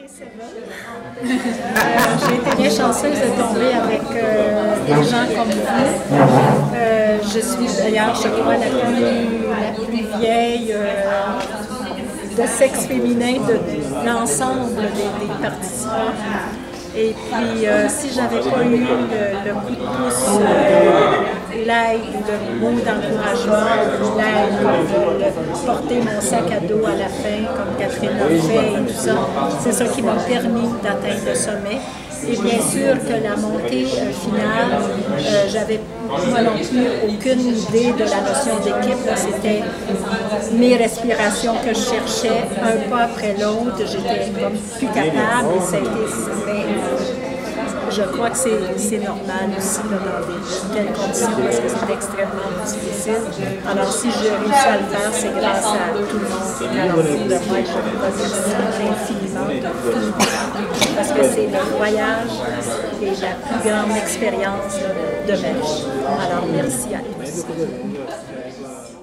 J'ai été bien chanceuse de tomber avec des gens comme vous. Je suis d'ailleurs, je crois, la plus vieille de sexe féminin de l'ensemble des participants. Et puis, si j'avais pas eu le coup de pouce, l'aide, le mot d'encouragement, l'aide, de porter mon sac à dos à la fin, comme Catherine l'a fait et tout ça, c'est ça qui m'a permis d'atteindre le sommet. Et bien sûr que la montée finale, j'avais moi non plus aucune idée de la notion d'équipe. C'était mes respirations que je cherchais un pas après l'autre. J'étais comme plus capable et ça a été. Je crois que c'est normal aussi là, dans de telles conditions parce que c'est extrêmement difficile. Alors si j'ai réussi à le faire, c'est grâce à tout le monde qui est alentour de moi. Je vous remercie infiniment de tout le monde parce que c'est le voyage et la plus grande expérience de ma vie. Alors merci à tous.